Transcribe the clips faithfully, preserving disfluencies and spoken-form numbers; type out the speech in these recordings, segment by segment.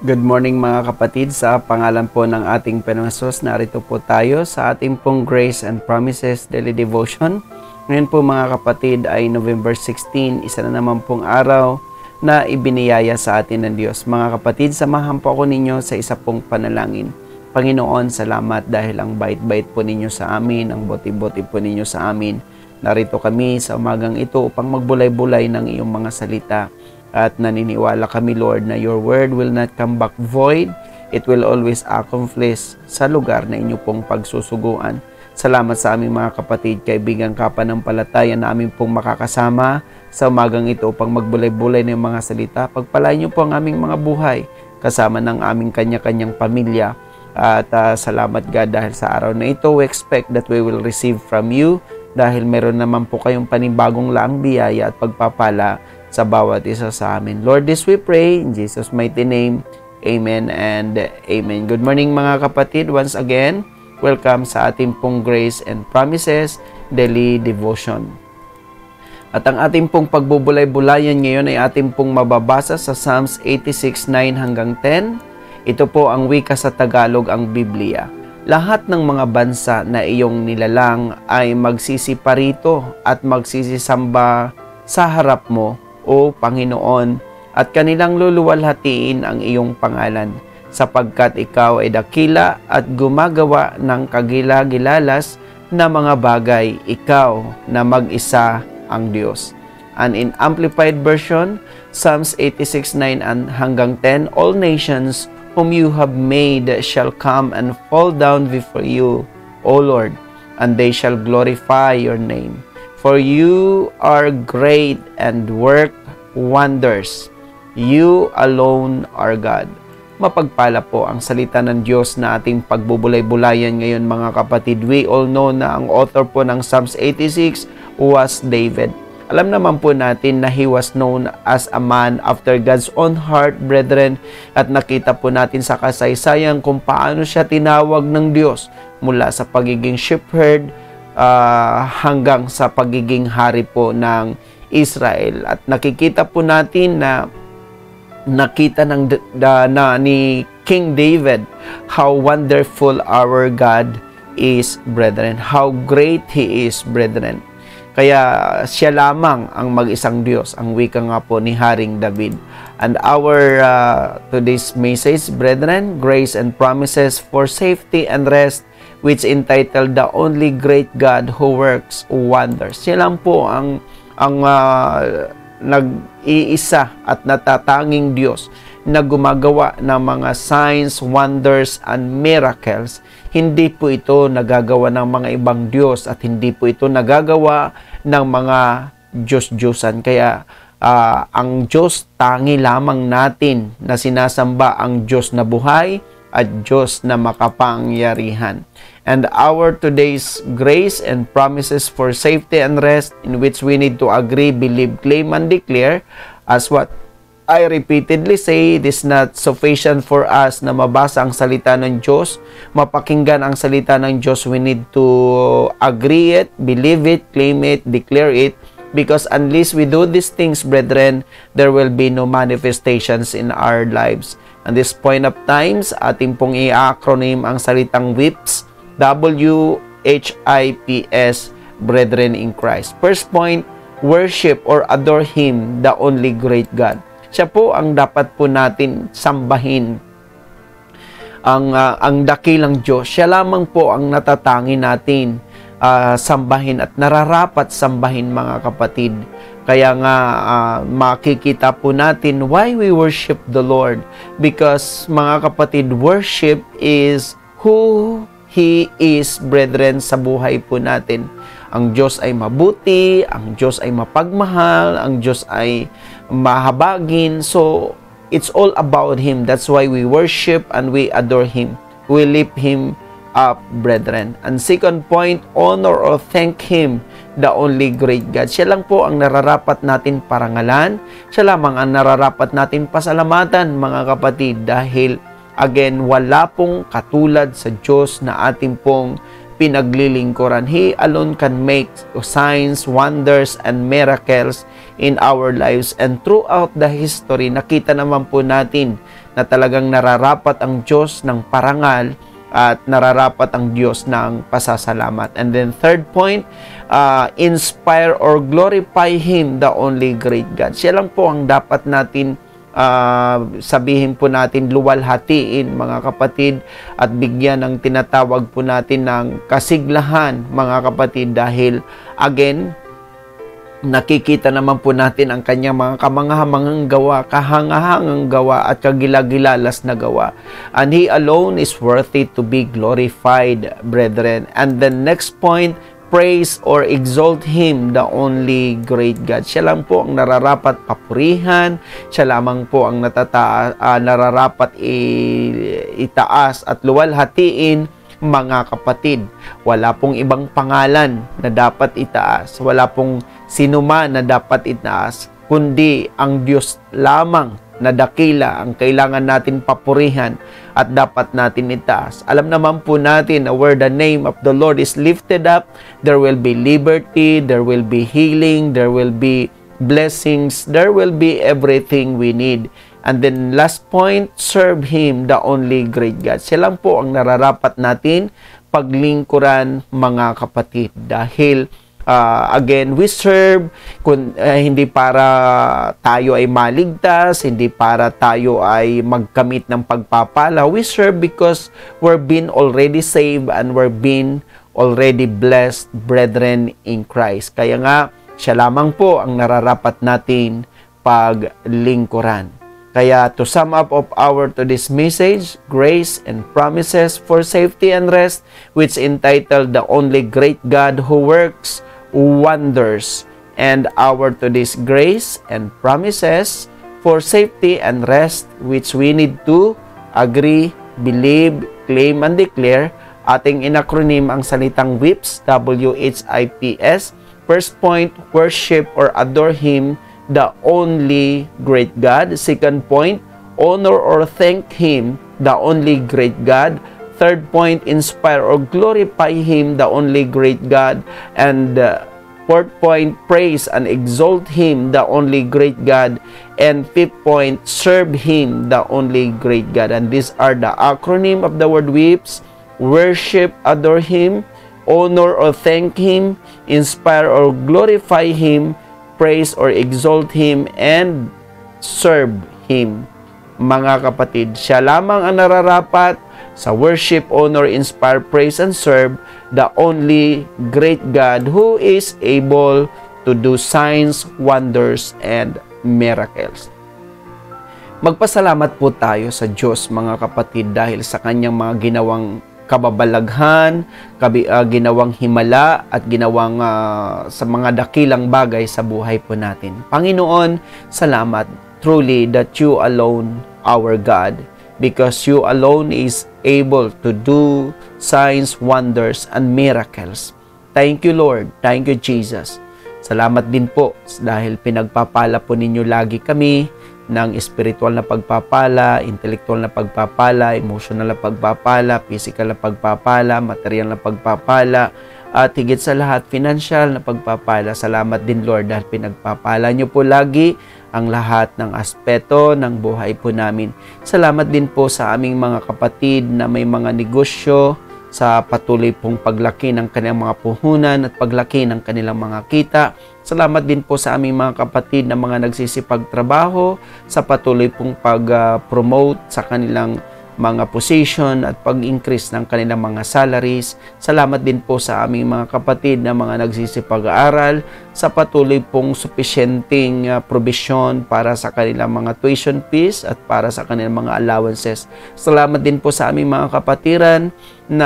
Good morning mga kapatid, sa pangalan po ng ating Panginoong Hesus, narito po tayo sa ating pong Grace and Promises Daily Devotion. Ngayon po mga kapatid ay November sixteen, isa na naman pong araw na ibiniyaya sa atin ng Diyos. Mga kapatid, samahan po ako ninyo sa isa pong panalangin. Panginoon, salamat dahil ang bait-bait po ninyo sa amin, ang boti-boti po ninyo sa amin. Narito kami sa umagang ito upang magbulay-bulay ng iyong mga salita. At naniniwala kami, Lord, na your word will not come back void. It will always accomplish sa lugar na inyo pong pagsusuguan. Salamat sa aming mga kapatid, kaibigan, kapanampalataya na aming pong makakasama sa umagang ito upang magbulay-bulay ng mga salita. Pagpalain niyo po ang aming mga buhay kasama ng aming kanya-kanyang pamilya. At uh, salamat God dahil sa araw na ito, we expect that we will receive from you dahil meron naman po kayong panibagong laang biyaya at pagpapala sa bawat isa sa amin. Lord, this we pray in Jesus' mighty name. Amen and amen. Good morning mga kapatid. Once again, welcome sa ating pong Grace and Promises Daily Devotion. At ang ating pong pagbubulay-bulayan ngayon ay ating pong mababasa sa Psalms eighty-six nine hanggang ten. Ito po ang wika sa Tagalog, ang Biblia. Lahat ng mga bansa na iyong nilalang ay magsisiparito at magsisisamba sa harap mo, O Panginoon, at kanilang luluwalhatiin ang iyong pangalan, sapagkat ikaw ay dakila at gumagawa ng kagila-gilalas na mga bagay, ikaw na mag-isa ang Diyos. And in Amplified Version, Psalms eighty-six nine hanggang ten, all nations whom you have made shall come and fall down before you, O Lord, and they shall glorify your name. For you are great and work wonders. You alone are God. Mapagpala po ang salita ng Diyos na ating pagbubulay-bulayan ngayon mga kapatid. We all know na ang author po ng Psalms eighty-six was David. Alam naman po natin na he was known as a man after God's own heart, brethren. At nakita po natin sa kasaysayan kung paano siya tinawag ng Diyos mula sa pagiging shepherd Uh, hanggang sa pagiging hari po ng Israel. At nakikita po natin na nakita ng da, na ni King David how wonderful our God is, brethren. How great He is, brethren. Kaya siya lamang ang mag-isang Diyos, ang wika nga po ni Haring David. And our uh, today's message, brethren, Grace and Promises for Safety and Rest, which entitled The Only Great God Who Works Wonders. Siya lang po ang, ang uh, nag-iisa at natatanging Diyos na gumagawa ng mga signs, wonders, and miracles. Hindi po ito nagagawa ng mga ibang Diyos at hindi po ito nagagawa ng mga Diyos-Diyosan. Kaya uh, ang Diyos, tangi lamang natin na sinasamba ang Diyos na buhay at Diyos na makapangyarihan. And our today's grace and promises for safety and rest, in which we need to agree, believe, claim, and declare, as what I repeatedly say, it is not sufficient for us na mabasa ang salita ng Diyos, mapakinggan ang salita ng Diyos. We need to agree it, believe it, claim it, declare it, because unless we do these things, brethren, there will be no manifestations in our lives. At this point of times, ating pong i-acronym ang salitang W I P S, W H I P S, brethren in Christ. First point, worship or adore Him, the only great God. Siya po ang dapat po natin sambahin, ang, uh, ang dakilang Diyos. Siya lamang po ang natatangi natin uh, sambahin at nararapat sambahin mga kapatid. Kaya nga uh, makikita po natin why we worship the Lord. Because mga kapatid, worship is who He is, brethren, sa buhay po natin. Ang Diyos ay mabuti, ang Diyos ay mapagmahal, ang Diyos ay mahabagin. So, it's all about Him. That's why we worship and we adore Him. We lift Him up, brethren. And second point, honor or thank Him, the only great God. Siya lang po ang nararapat natin parangalan. Siya lamang ang nararapat natin pasalamatan, mga kapatid, dahil again, wala pong katulad sa Diyos na ating pong pinaglilingkuran. He alone can make signs, wonders, and miracles in our lives. And throughout the history, nakita naman po natin na talagang nararapat ang Diyos ng parangal at nararapat ang Diyos ng pasasalamat. And then third point, uh, inspire or glorify Him, the only great God. Siya lang po ang dapat natin uh, sabihin po natin, luwalhatiin mga kapatid, at bigyan ng tinatawag po natin ng kasiglahan mga kapatid, dahil again, nakikita naman po natin ang kanyang mga kamangahamangang gawa, kahangahangang gawa at kagilagilalas na gawa. And He alone is worthy to be glorified, brethren. And the next point, praise or exalt Him, the only great God. Siya lang po ang nararapat papurihan, siya lamang po ang natata uh, nararapat itaas at luwalhatiin mga kapatid. Wala pong ibang pangalan na dapat itaas, wala pong sinuman na dapat itaas, kundi ang Diyos lamang na dakila ang kailangan natin papurihan at dapat natin itaas. Alam naman po natin na where the name of the Lord is lifted up, there will be liberty, there will be healing, there will be blessings, there will be everything we need. And then last point, serve Him, the only great God. Siya lang po ang nararapat natin paglingkuran mga kapatid. Dahil uh, again, we serve kung, uh, hindi para tayo ay maligtas, hindi para tayo ay magkamit ng pagpapala. We serve because we're being already saved and we're being already blessed, brethren in Christ. Kaya nga, siya lamang po ang nararapat natin paglingkuran. Kaya to sum up of our to this message, grace and promises for safety and rest, which entitled the only great God who works wonders, and our to this grace and promises for safety and rest, which we need to agree, believe, claim, and declare. Ating inacronym ang salitang W I P S, W H I P S. First point, worship or adore Him, the only great God. Second point, honor or thank Him, the only great God. Third point, inspire or glorify Him, the only great God. And uh, fourth point, praise and exalt Him, the only great God. And fifth point, serve Him, the only great God. And these are the acronym of the word W I P S. Worship, adore Him, honor or thank Him, inspire or glorify Him, praise or exalt Him, and serve Him. Mga kapatid, siya lamang ang nararapat sa worship, honor, inspire, praise, and serve the only great God who is able to do signs, wonders, and miracles. Magpasalamat po tayo sa Diyos mga kapatid dahil sa kanyang mga ginawang kababalaghan, kabi, uh, ginawang himala at ginawang uh, sa mga dakilang bagay sa buhay po natin. Panginoon, salamat truly that you alone our God, because you alone is able to do signs, wonders, and miracles. Thank you, Lord. Thank you, Jesus. Salamat din po dahil pinagpapala po ninyo lagi kami ng spiritual na pagpapala, intellectual na pagpapala, emotional na pagpapala, physical na pagpapala, material na pagpapala, at higit sa lahat, financial na pagpapala. Salamat din, Lord, dahil pinagpapala nyo po lagi ang lahat ng aspeto ng buhay po namin. Salamat din po sa aming mga kapatid na may mga negosyo, sa patuloy pong paglaki ng kanilang mga puhunan at paglaki ng kanilang mga kita. Salamat din po sa aming mga kapatid na mga nagsisipagtrabaho sa patuloy pong pag-promote sa kanilang mga position at pag-increase ng kanilang mga salaries. Salamat din po sa aming mga kapatid na mga nagsisipag-aaral sa patuloy pong sufficienting uh, provision para sa kanilang mga tuition fees at para sa kanilang mga allowances. Salamat din po sa aming mga kapatiran na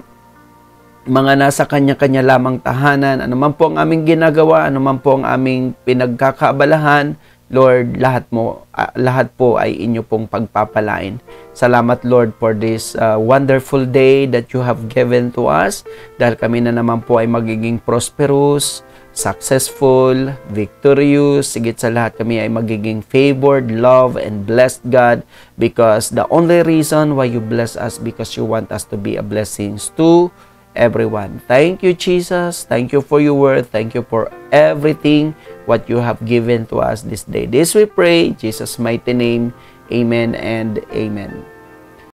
mga nasa kanya-kanya lamang tahanan. Ano man po ang aming ginagawa, ano man po ang aming pinagkakaabalahan, Lord, lahat mo, uh, lahat po ay inyo pong pagpapalain. Salamat, Lord, for this uh, wonderful day that you have given to us. Dahil kami na naman po ay magiging prosperous, successful, victorious. Sigit sa lahat, kami ay magiging favored, loved, and blessed, God. Because the only reason why you bless us, because you want us to be a blessing to everyone. Thank you, Jesus. Thank you for your word. Thank you for everything what you have given to us this day. This we pray, Jesus' mighty name. Amen and Amen.